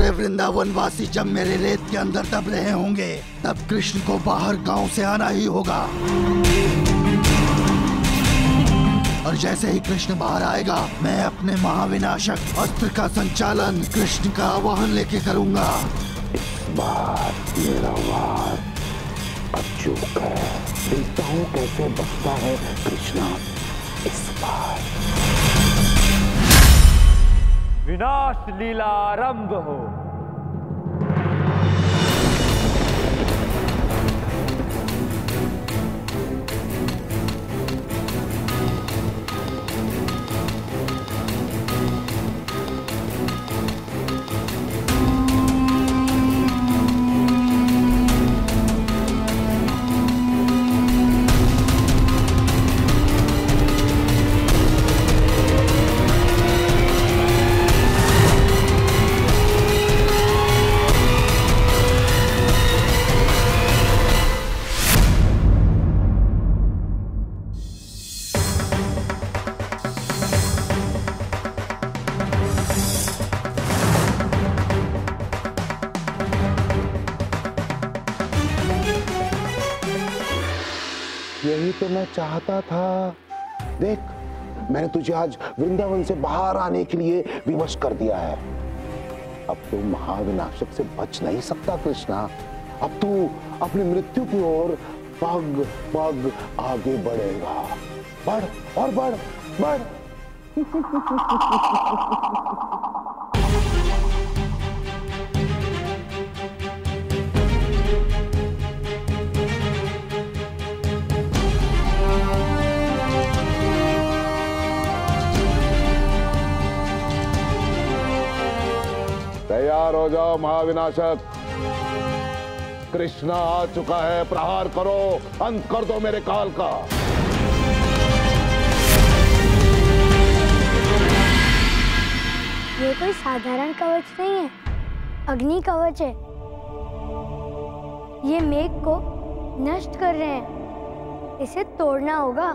सारे वृंदावन वासी जब मेरे रेत के अंदर दब रहे होंगे, तब कृष्ण को बाहर गांव से आना ही होगा। और जैसे ही कृष्ण बाहर आएगा, मैं अपने महाविनाशक अस्त्र का संचालन कृष्ण का आवाहन लेके करूंगा। इस बार मेरा वार अचूक है। देखता हूँ कैसे बचता है कृष्णा इस बार। विनाश लीला आरंभ हो। यही तो मैं चाहता था। देख, मैंने तुझे आज वृंदावन से बाहर आने के लिए विवश कर दिया है। अब तू महाविनाशक से बच नहीं सकता कृष्णा। अब तू अपनी मृत्यु की ओर पग पग आगे बढ़ेगा। बढ़ और बढ़ बढ़। तैयार हो जाओ महाविनाशक। कृष्णा आ चुका है। प्रहार करो, अंत कर दो मेरे काल का। ये कोई साधारण कवच नहीं है, अग्नि कवच है। ये मेघ को नष्ट कर रहे हैं, इसे तोड़ना होगा।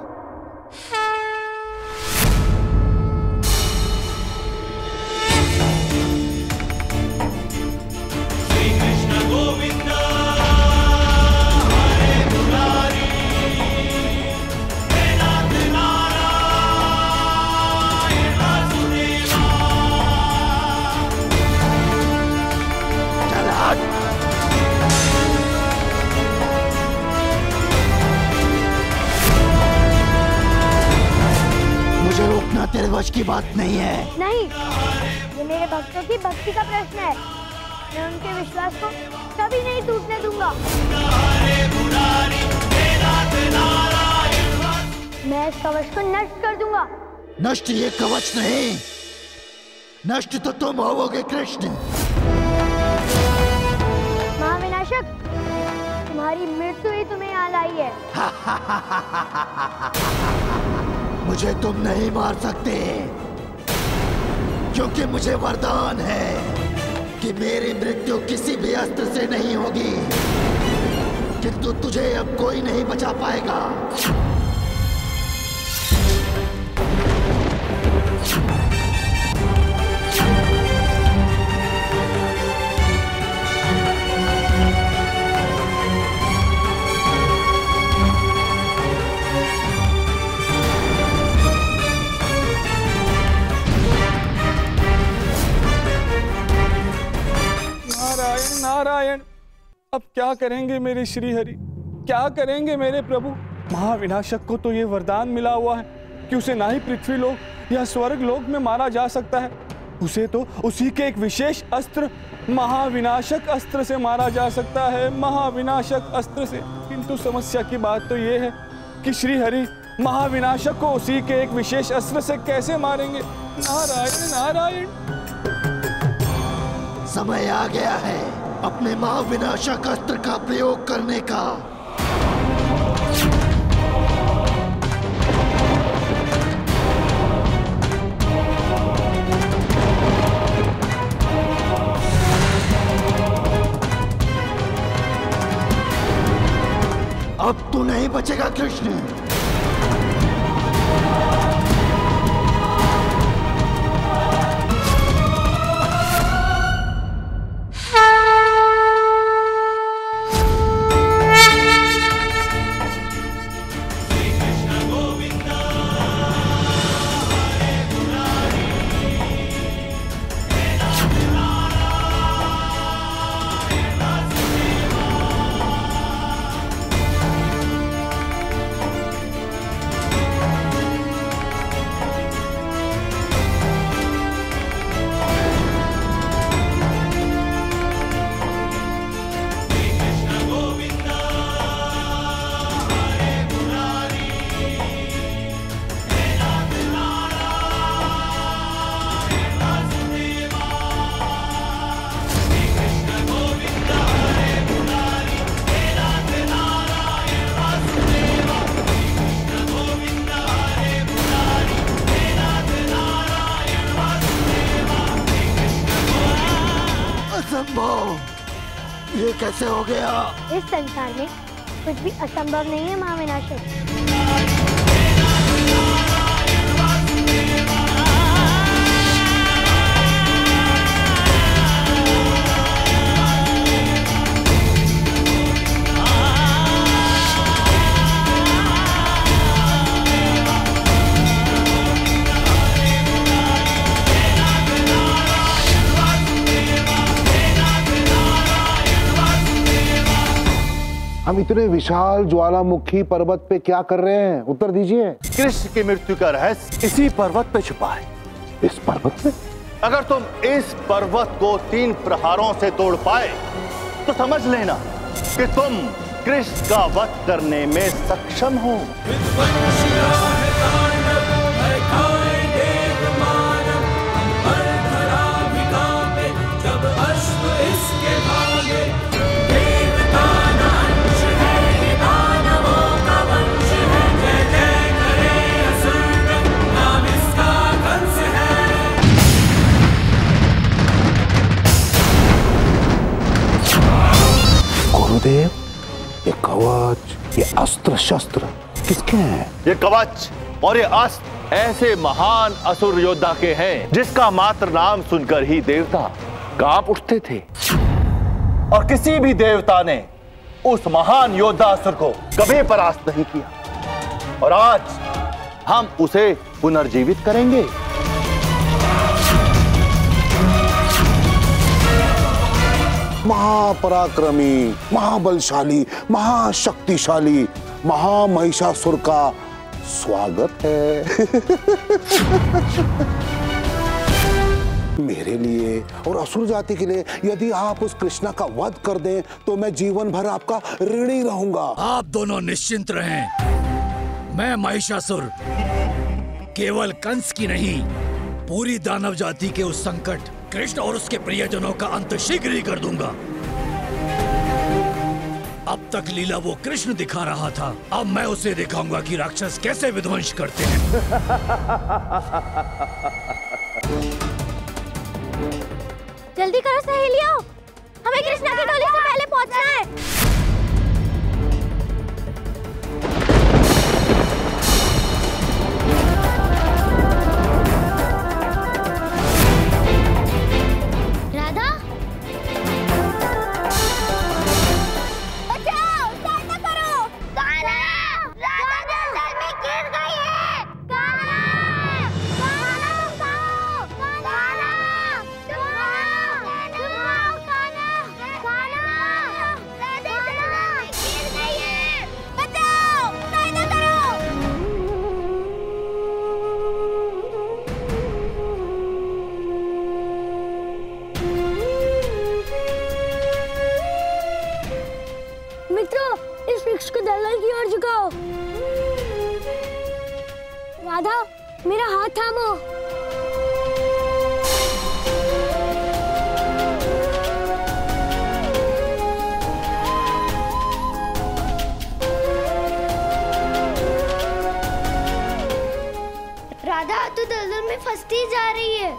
मुझे रोकना तेरे वश की बात नहीं है। नहीं, ये मेरे भक्तों की भक्ति का प्रश्न है। मैं उनके विश्वास को कभी नहीं टूटने दूंगा। मैं इस कवच को नष्ट कर दूंगा। नष्ट ये कवच नहीं, नष्ट तो तुम होवोगे कृष्ण। महाविनाशक, तुम्हारी मृत्यु ही तुम्हें यहाँ लाई है। मुझे तुम नहीं मार सकते, क्योंकि मुझे वरदान है कि मेरी मृत्यु किसी भी अस्त्र से नहीं होगी। किंतु तुझे अब कोई नहीं बचा पाएगा। नारायण, अब क्या करेंगे मेरे श्री हरि, क्या करेंगे मेरे प्रभु। महाविनाशक को तो ये वरदान मिला हुआ है कि उसे ना ही पृथ्वी लोक या स्वर्ग लोक में मारा जा सकता है, उसे तो उसी के एक विशेष अस्त्र महाविनाशक अस्त्र से मारा जा सकता है, महाविनाशक अस्त्र से। किंतु समस्या की बात तो ये है कि श्री हरि महाविनाशक को उसी के एक विशेष अस्त्र से कैसे मारेंगे। नारायण नारायण। समय आ गया है अपने महाविनाशक अस्त्र का प्रयोग करने का। अब तू नहीं बचेगा कृष्ण। असंभव, ये कैसे हो गया? इस संसार में कुछ भी असंभव नहीं है महाविनाशक। हम इतने विशाल ज्वालामुखी पर्वत पे क्या कर रहे हैं? उत्तर दीजिए। कृष्ण की मृत्यु का रहस्य इसी पर्वत पे छुपा है। इस पर्वत पे? अगर तुम इस पर्वत को 3 प्रहारों से तोड़ पाए तो समझ लेना कि तुम कृष्ण का वध करने में सक्षम हो। गुरुदेव, ये कवच, ये अस्त्र शस्त्र किसके हैं? ये कवच और ये अस्त्र ऐसे महान असुर योद्धा के हैं जिसका मात्र नाम सुनकर ही देवता कांप उठते थे, और किसी भी देवता ने उस महान योद्धा असुर को कभी परास्त नहीं किया। और आज हम उसे पुनर्जीवित करेंगे। महापराक्रमी, महाबलशाली, महाशक्तिशाली महामहिषासुर का स्वागत है। मेरे लिए और असुर जाति के लिए यदि आप उस कृष्णा का वध कर दें तो मैं जीवन भर आपका ऋणी रहूंगा। आप दोनों निश्चिंत रहें। मैं महिषासुर केवल कंस की नहीं, पूरी दानव जाति के उस संकट कृष्ण और उसके प्रियजनों का अंत शीघ्र ही कर दूंगा। अब तक लीला वो कृष्ण दिखा रहा था, अब मैं उसे दिखाऊंगा कि राक्षस कैसे विध्वंस करते हैं। जल्दी करो सहेलियों, हमें कृष्णा की टोली से पहले पहुंचना है। राधा, मेरा हाथ थामो। राधा, तू दलदल में फंसती जा रही है।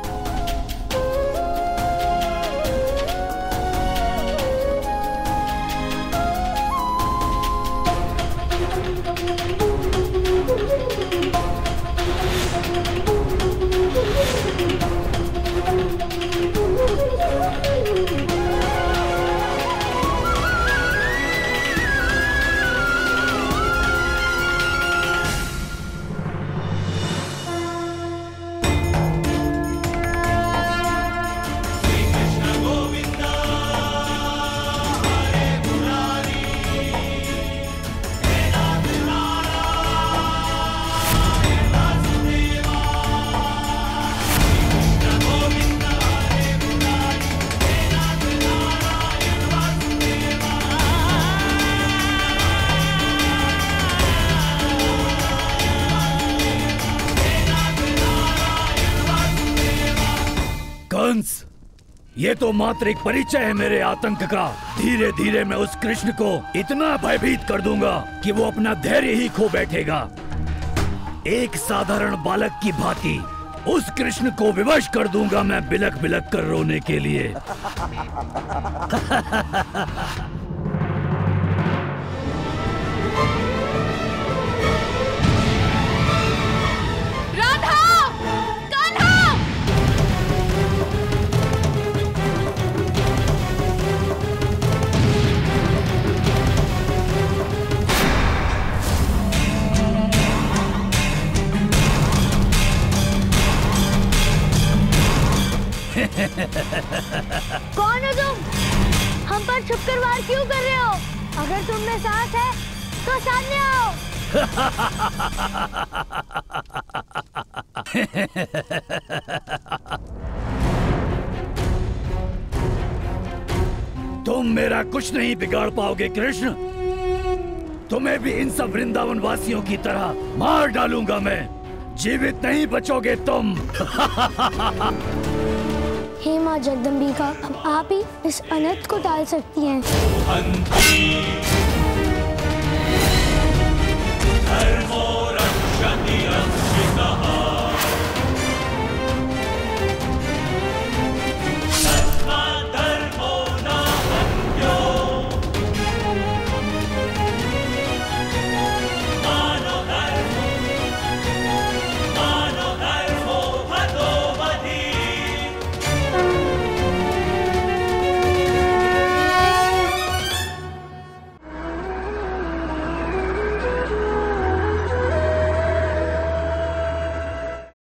कंस, ये तो मात्र एक परिचय है मेरे आतंक का। धीरे धीरे मैं उस कृष्ण को इतना भयभीत कर दूंगा कि वो अपना धैर्य ही खो बैठेगा। एक साधारण बालक की भांति उस कृष्ण को विवश कर दूंगा मैं बिलक बिलक कर रोने के लिए। राधा! कान्हा! कौन हो तुम? हम पर छुपकर वार क्यों कर रहे हो? अगर तुम में साहस है तो सामने आओ। तुम मेरा कुछ नहीं बिगाड़ पाओगे कृष्ण। तुम्हें भी इन सब वृंदावन वासियों की तरह मार डालूंगा मैं। जीवित नहीं बचोगे तुम। हे माँ जगदम्बिका, अब आप ही इस अनर्थ को टाल सकती हैं। धर्मो रक्षति